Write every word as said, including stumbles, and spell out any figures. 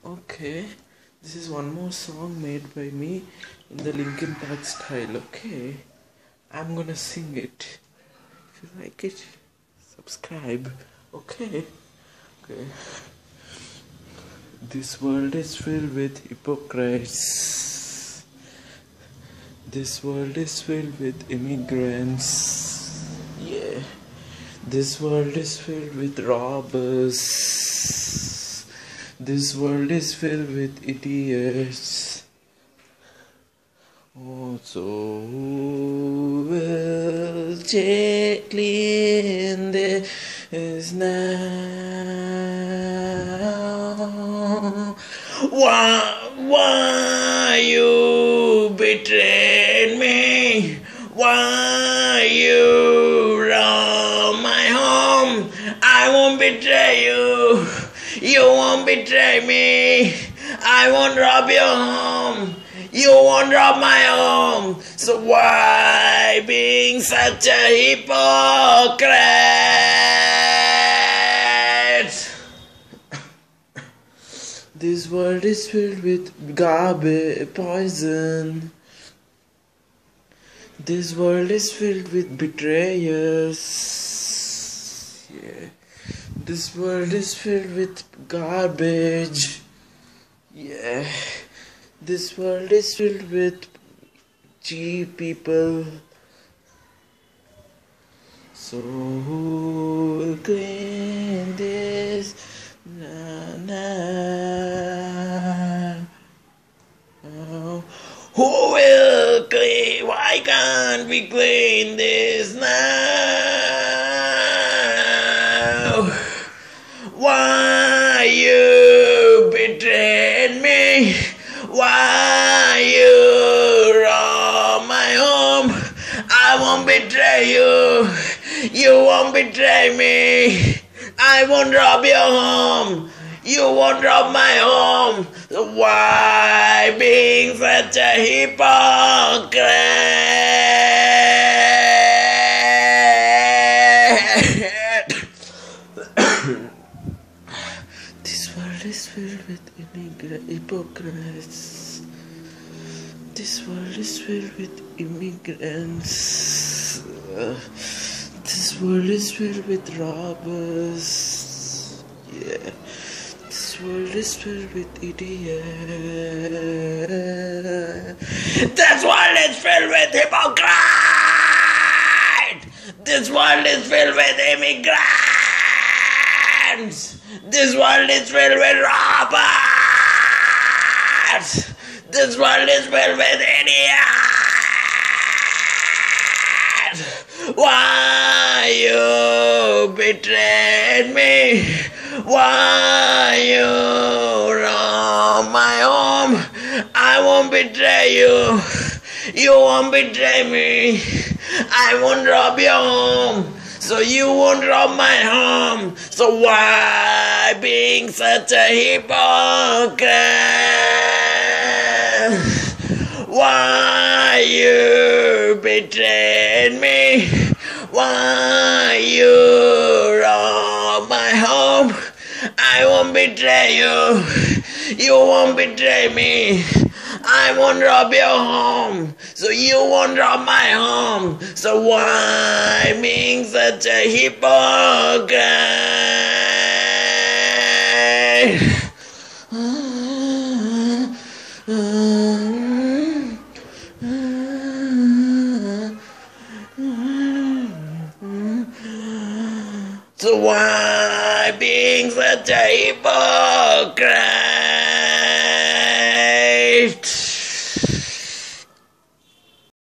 Okay, this is one more song made by me in the Linkin Park style. Okay, I'm gonna sing it. If you like it, subscribe. Okay, okay. This world is filled with hypocrites. This world is filled with immigrants. Yeah. This world is filled with robbers. This world is filled with idiots. Oh, so who will take clean this now? Why, why you betrayed me? Why you robbed my home? I won't betray you. You won't betray me. I won't rob your home. You won't rob my home. So why being such a hypocrite? This world is filled with garbage, poison. This world is filled with betrayers. Yeah. This world is filled with garbage. Yeah. This world is filled with cheap people. So who will clean this? Na na. Oh. Who will clean? Why can't we clean this now? Why you betrayed me? Why you robbed my home? I won't betray you. You won't betray me. I won't rob your home. You won't rob my home. So why being such a hypocrite? This world is filled with immigrant hypocrites. This world is filled with immigrants. Uh, this world is filled with robbers. Yeah. This world is filled with idiots. This world is filled with hypocrites. This world is filled with immigrants. This world is filled with robbers. This world is filled with idiots. Why you betrayed me? Why you robbed my home? I won't betray you. You won't betray me. I won't rob your home. So you won't rob my home. So why being such a hypocrite? Why you betrayed me? Why you robbed my home? I won't betray you. You won't betray me. I won't rob your home. So you won't rob my home. So why being such a hypocrite? So why being such a hypocrite?